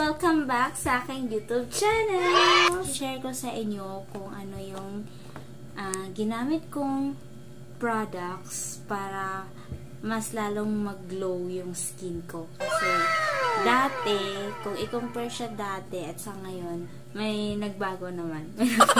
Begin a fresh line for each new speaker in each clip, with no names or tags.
Welcome back sa aking YouTube channel! Share ko sa inyo kung ano yung ginamit kong products para mas lalong mag-glow yung skin ko. Kasi dati, kung i-compare siya dati at sa ngayon, may nagbago naman.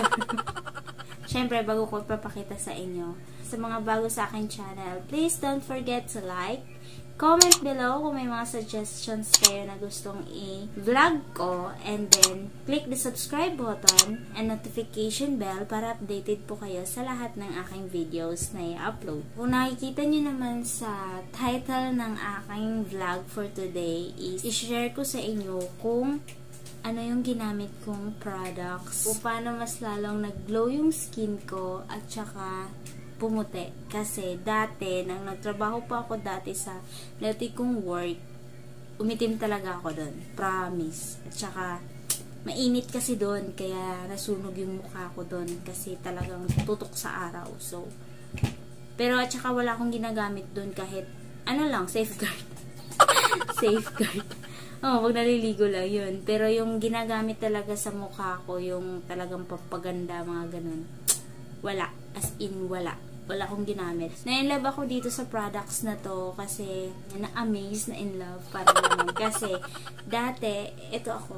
Siyempre, bago ko papakita sa inyo. Sa mga bago sa aking channel, please don't forget to like, comment below kung may mga suggestions kayo na gustong i-vlog ko, and then click the subscribe button and notification bell para updated po kayo sa lahat ng aking videos na i-upload. Kung nakikita nyo naman sa title ng aking vlog for today is i-share ko sa inyo kung ano yung ginamit kong products, kung paano mas lalong nag-glow yung skin ko at saka pumuti. Kasi dati, nang nagtrabaho pa ako dati sa dati kong work, umitim talaga ako doon. Promise. At saka, mainit kasi doon, kaya nasunog yung mukha ko doon kasi talagang tutok sa araw. So, pero at saka wala akong ginagamit doon kahit, ano lang, safeguard. Safeguard. Oh, wag naliligo lang yun. Pero yung ginagamit talaga sa mukha ko, yung talagang papaganda, mga ganun, wala. As in, wala. Wala akong ginamit. Na-in-love ako dito sa products na to kasi na-amaze, na-in-love. Parang naman. Kasi, dati, ito ako.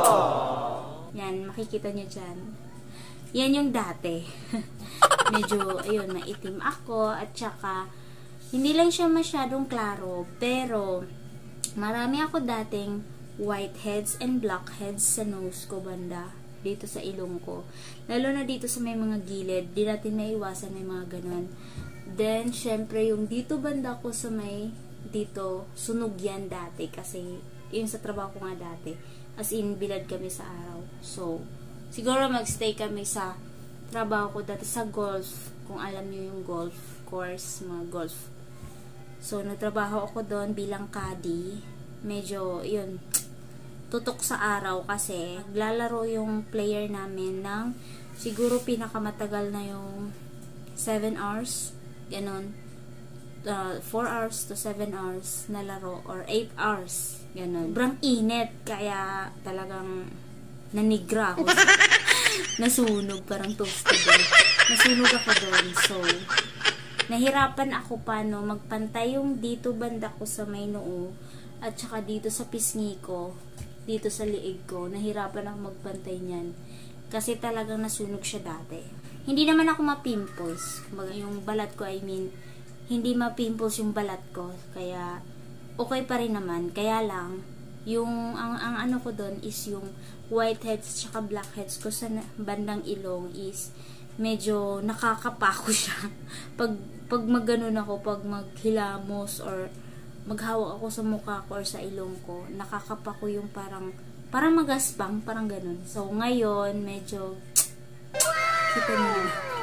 Yan, makikita nyo dyan. Yan yung dati. Medyo, ayun, maitim ako. At saka, hindi lang siya masyadong klaro. Pero, marami ako dating whiteheads and blackheads sa nose ko banda. Dito sa ilong ko. Lalo na dito sa may mga gilid. Di natin maiwasan may mga ganun. Then, syempre, yung dito banda ko sa may dito, sunog yan dati. Kasi, yung sa trabaho ko nga dati. As in, bilad kami sa araw. So, siguro magstay kami sa trabaho ko dati sa golf. Kung alam niyo yung golf course, mga golf. So, nagtrabaho ako doon bilang caddy. Medyo, yun, tutok sa araw kasi naglalaro yung player namin ng siguro pinakamatagal na yung 7 hours, ganon. 4 hours to 7 hours na laro or 8 hours, ganon. Sobrang init, kaya talagang nanigra ako. Nasunog, parang toasted. Nasunog ako doon. So, nahirapan ako paano magpantay yung dito banda ko sa may noo at saka dito sa pisngi ko, dito sa liig ko. Nahirapan ako magpantay niyan kasi talagang nasunog siya dati. Hindi naman ako ma-pimples. Yung balat ko, I mean, hindi ma-pimples yung balat ko. Kaya, okay pa rin naman. Kaya lang, yung, ang ano ko doon is yung whiteheads at blackheads ko sa bandang ilong is medyo nakakapako siya. Pag magganon ako, pag maghilamos or maghawak ako sa mukha ko or sa ilong ko, nakakapako yung parang magaspang, parang ganun. So, ngayon, medyo kita nyo.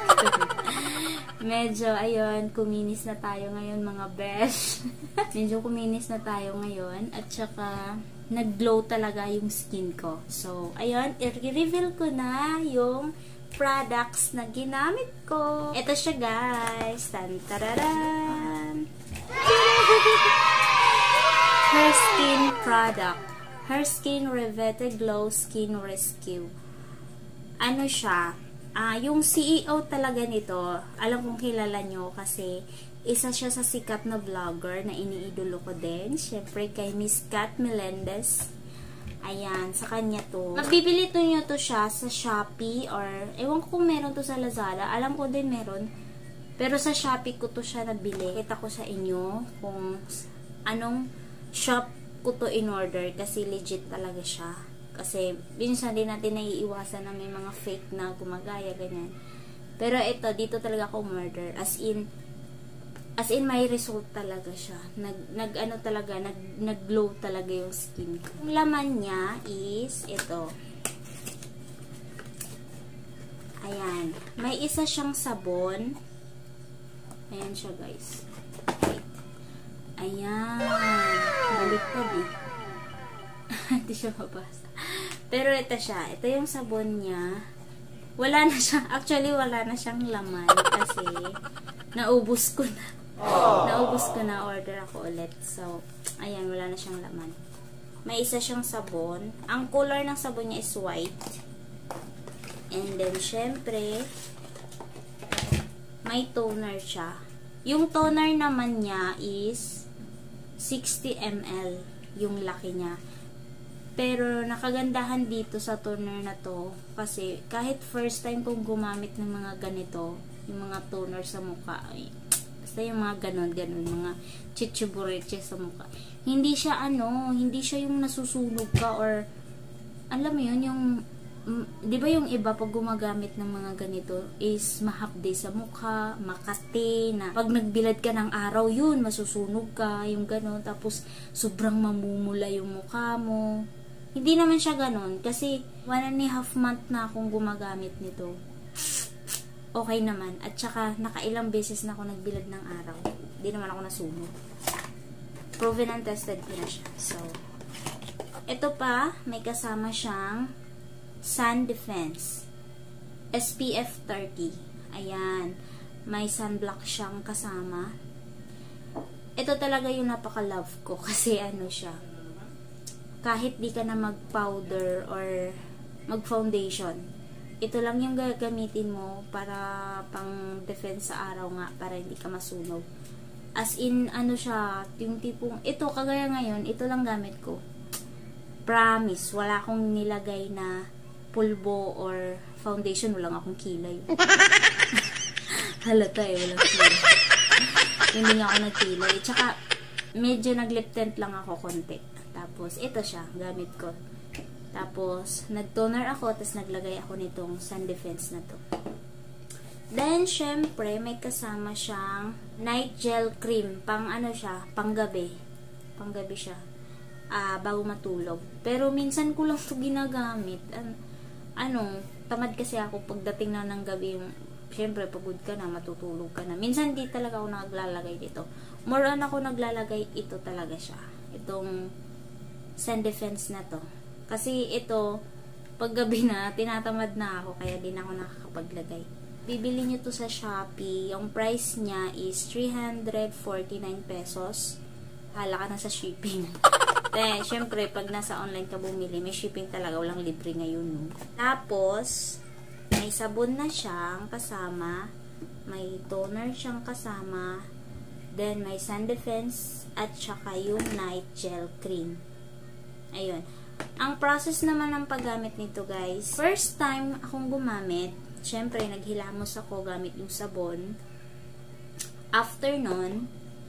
Medyo, ayun, kuminis na tayo ngayon, mga besh. Medyo kuminis na tayo ngayon. At saka, nag-glow talaga yung skin ko. So, ayun, i-reveal ko na yung products na ginamit ko. Ito siya, guys. Tan-tararan! Herskin product. Herskin Revete Glow Skin Rescue. Ano siya? Yung CEO talaga nito, alam kong kilala nyo kasi isa siya sa sikat na vlogger na iniidolo ko din. Siyempre kay Miss Kat Melendez. Ayan, sa kanya to. Mabibili nyo to siya sa Shopee or ewan ko kung meron to sa Lazada. Alam ko din meron. Pero sa Shopee ko to siya nabili. Kita ko sa inyo kung anong shop ko to in order kasi legit talaga siya. Kasi minsan din natin naiiwasan na may mga fake na gumagaya, ganyan. Pero ito, dito talaga ako murder. As in may result talaga siya. Nag-glow talaga yung skin ko. Yung laman niya is ito. Ayan. May isa siyang sabon. Ayan siya, guys. Ayan. Baliktad eh. Hindi siya mabasa. Pero ito siya. Ito yung sabon niya. Wala na siya. Actually, wala na siyang laman. Kasi, naubos ko na. Naubos ko na. Order ako ulit. So, ayan. Wala na siyang laman. may isa siyang sabon. Ang color ng sabon niya is white. And then, syempre, may toner siya. Yung toner naman niya is 60 ml yung laki niya. Pero, nakagandahan dito sa toner na to, kasi kahit first time kong gumamit ng mga ganito, yung mga toner sa mukha, basta yung mga ganon, mga chichibureche sa mukha. Hindi siya hindi siya yung nasusunog ka or, alam mo yun, yung di ba yung iba pag gumagamit ng mga ganito is mahapde sa mukha, makate, na pag nagbilad ka ng araw yun, masusunog ka, yung ganon, tapos sobrang mamumula yung mukha mo. Hindi naman siya ganon, kasi 1.5 month na akong gumagamit nito. Okay naman, at saka nakailang beses na ako nagbilad ng araw. Hindi naman ako nasunog. Proven and tested ko na siya. So, ito pa, may kasama siyang sun defense. SPF 30. Ayan. May sunblock siyang kasama. Ito talaga yung napaka-love ko kasi siya. Kahit di ka na mag-powder or mag-foundation, ito lang yung gagamitin mo para pang defense sa araw nga, para hindi ka masunog. As in, siya, yung tipong, ito, kagaya ngayon, ito lang gamit ko. Promise, wala akong nilagay na pulbo or foundation, walang akong kilay. Halata walang kilay. Hindi nga ako nagkilay. Tsaka, medyo nag-lip tint lang ako konti. Tapos, ito siya, gamit ko. Tapos, nag-toner ako, tapos naglagay ako nitong sun defense na to. Then, syempre, may kasama siyang night gel cream. Pang siya, pang gabi. Pang gabi siya. Bago matulog. Pero, minsan ko lang ito ginagamit. Tamad kasi ako pagdating na ng gabi, syempre pagod ka na, matutulog ka na. Minsan di talaga ako naglalagay dito. More on ako naglalagay, ito talaga siya. Itong sun defense na to. Kasi ito, pag gabi na, tinatamad na ako, kaya din ako nakakapaglagay. Bibili nyo to sa Shopee. Yung price niya is 349 pesos. Hala ka na sa shipping. Syempre, pag nasa online ka bumili, may shipping talaga, walang libre ngayon. No? Tapos, may sabon na siyang kasama, may toner siyang kasama, then may sun defense, at saka yung night gel cream. Ayun. Ang process naman ng paggamit nito, guys, first time akong gumamit, syempre, naghilamos ako gamit yung sabon. After nun,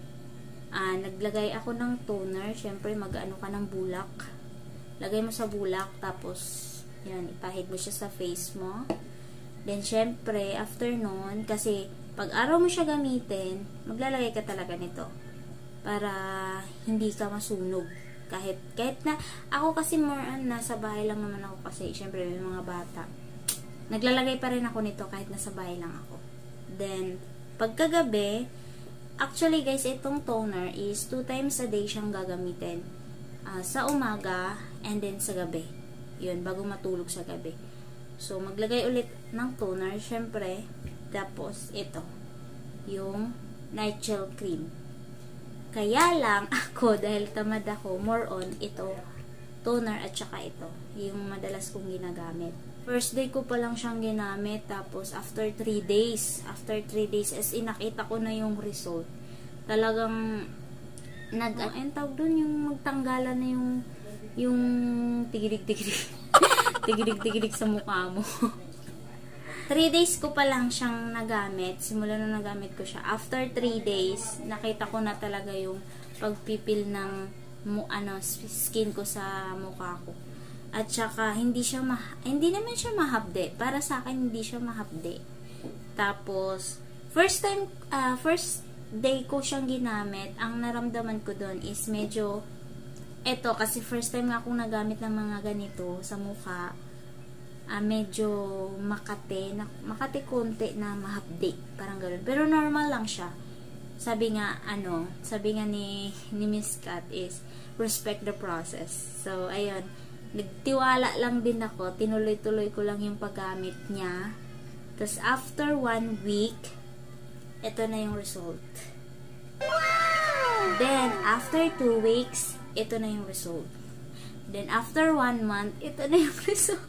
naglagay ako ng toner. Syempre, mag-ano ka ng bulak. Lagay mo sa bulak, tapos, yan, ipahid mo siya sa face mo. Then, syempre, after nun, kasi, pag araw mo siya gamitin, maglalagay ka talaga nito. Para, hindi ka masunog. Kahit na, ako kasi more nasa bahay lang naman ako kasi, syempre, may mga bata. Naglalagay pa rin ako nito kahit nasa bahay lang ako. Then, pagkagabi, actually guys, itong toner is 2 times a day siyang gagamitin. Sa umaga and then sa gabi. Yun, bago matulog sa gabi. So, maglagay ulit ng toner, syempre. Tapos, ito. Yung night gel cream. Kaya lang, ako, dahil tamad ako, more on ito. Toner at saka ito. Yung madalas kong ginagamit. First day ko pa lang siyang ginamit, tapos after 3 days, as in, nakita ko na yung result. Talagang, tawag dun, yung magtanggalan na yung tigilig-tigilig, tigilig-tigilig sa mukha mo. 3 days ko pa lang siyang nagamit, simula nung nagamit ko siya. After 3 days, nakita ko na talaga yung pagpipil ng skin ko sa mukha ko. At saka, hindi naman siya mahapde. Para sa akin, hindi siya mahapde. Tapos, first day ko siyang ginamit, ang naramdaman ko doon is medyo, kasi first time nga akong nagamit ng mga ganito sa mukha, medyo makate konti na mahapde. Parang gano'n. Pero normal lang siya. Sabi nga ni Miss Kat is, respect the process. So, ayun. Nagtiwala lang din ako. Tinuloy-tuloy ko lang yung paggamit niya. Tapos, after 1 week, ito na yung result. Wow! Then, after 2 weeks, ito na yung result. Then, after 1 month, ito na yung result.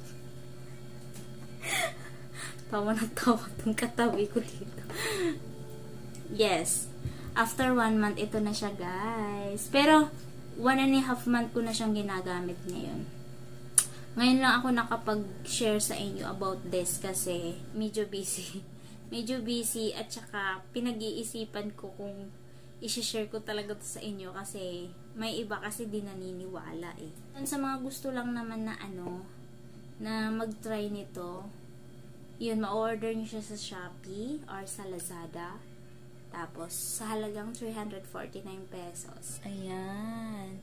Tawa na tawa itong katabi ko dito. Yes. After 1 month, ito na siya, guys. Pero, 1.5 month ko na siyang ginagamit ngayon. Ngayon lang ako nakapag-share sa inyo about this kasi medyo busy. Medyo busy at saka pinag-iisipan ko kung i-share ko talaga to sa inyo kasi may iba kasi di naniniwala eh. Sa mga gusto lang naman na na mag-try nito, yun, ma-order nyo siya sa Shopee or sa Lazada. Tapos, sa halagang 349 pesos. Ayan.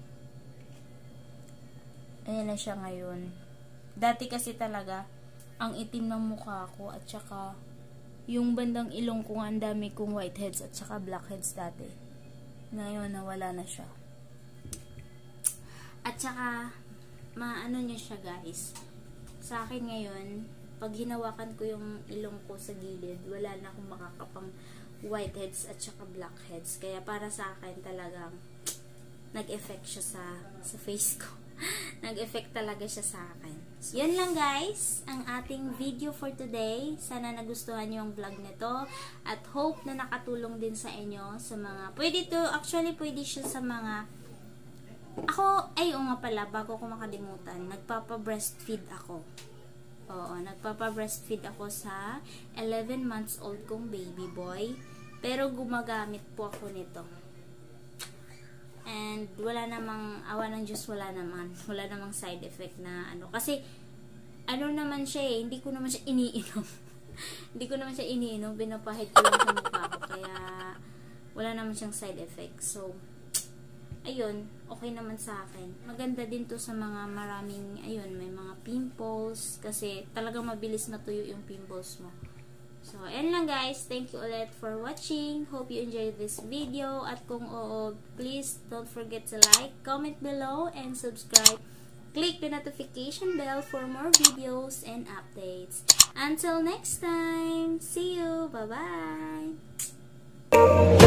Ayan na siya ngayon. Dati kasi talaga, ang itim ng mukha ko at saka yung bandang ilong ko ang dami kong whiteheads at saka blackheads dati. Ngayon, nawala na siya. At saka, maano niya siya guys. Sa akin ngayon, pag hinawakan ko yung ilong ko sa gilid, wala na akong makakapang whiteheads at saka blackheads. Kaya para sa akin talagang nag-effect siya sa face ko. Nag-effect talaga siya sa akin. So, yan lang guys, ang ating video for today. Sana nagustuhan niyo yung vlog nito. At hope na nakatulong din sa inyo sa mga, actually pwede siya sa mga, nga pala, bago ko makalimutan, nagpapa-breastfeed ako. Oo, nagpapa-breastfeed ako sa 11 months old kong baby boy. Pero gumagamit po ako nito. And wala namang, awa ng Diyos, wala namang side effect na kasi naman siya eh, hindi ko naman siya iniinom. Hindi ko naman siya iniinom, binapahid ko lang sa mukha ko, kaya wala naman siyang side effect. So, ayun, okay naman sa akin. Maganda din to sa mga maraming, may mga pimples, kasi talagang mabilis matuyo yung pimples mo. So, ayan lang guys. Thank you ulit for watching. Hope you enjoyed this video. At kung oo, please don't forget to like, comment below, and subscribe. Click the notification bell for more videos and updates. Until next time, see you. Bye-bye.